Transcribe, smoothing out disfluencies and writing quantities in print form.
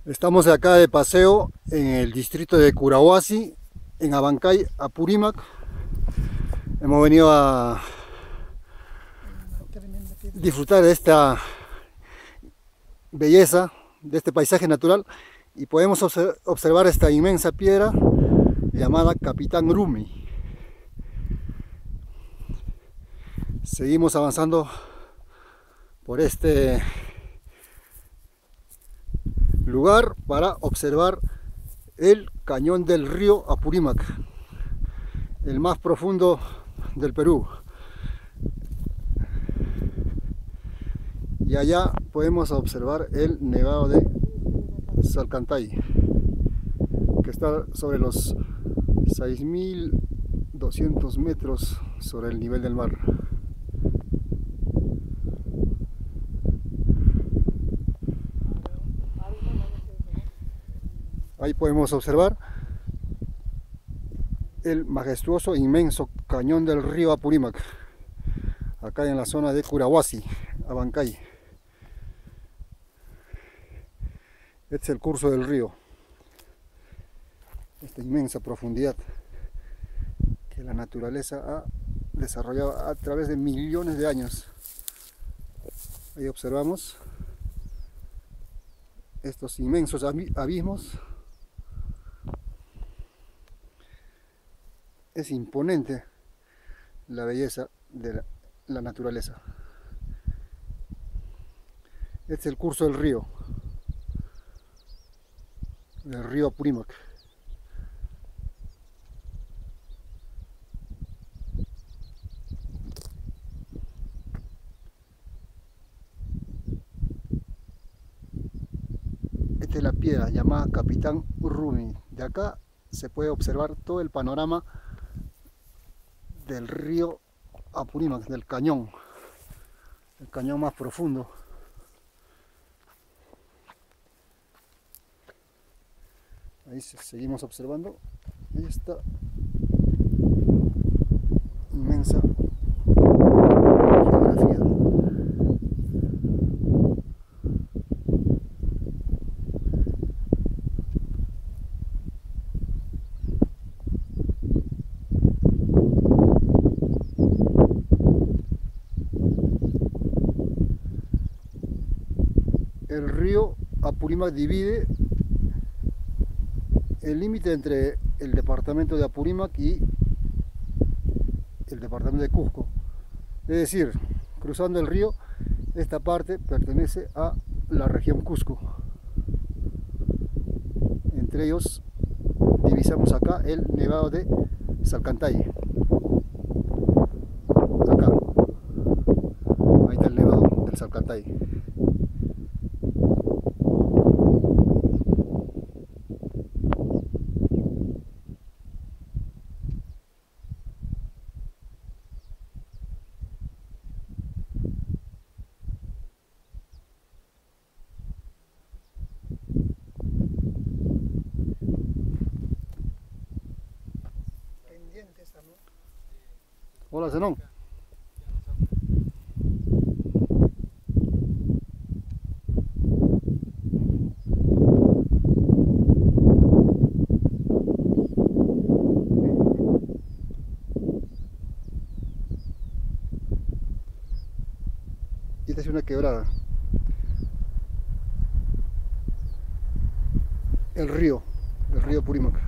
Estamos acá de paseo en el distrito de Curahuasi, en Abancay, Apurímac. Hemos venido a disfrutar de esta belleza, de este paisaje natural, y podemos observar esta inmensa piedra llamada Capitán Rumi. Seguimos avanzando por este lugar para observar el cañón del río Apurímac, el más profundo del Perú. Y allá podemos observar el nevado de Salcantay, que está sobre los 6.200 metros sobre el nivel del mar. Ahí podemos observar el majestuoso e inmenso cañón del río Apurímac, acá en la zona de Curahuasi, Abancay. Este es el curso del río, esta inmensa profundidad que la naturaleza ha desarrollado a través de millones de años. Ahí observamos estos inmensos abismos. Es imponente la belleza de la naturaleza. Este es el curso del río Apurímac. Esta es la piedra llamada Capitán Rumi. De acá se puede observar todo el panorama del río Apurímac, del cañón, el cañón más profundo. Ahí seguimos observando esta inmensa geografía. El río Apurímac divide el límite entre el departamento de Apurímac y el departamento de Cusco. Es decir, cruzando el río, esta parte pertenece a la región Cusco. Entre ellos divisamos acá el nevado de Salcantay. Acá, ahí está el nevado del Salcantay. Hola, Zenón. Y esta es una quebrada. El río Apurímac.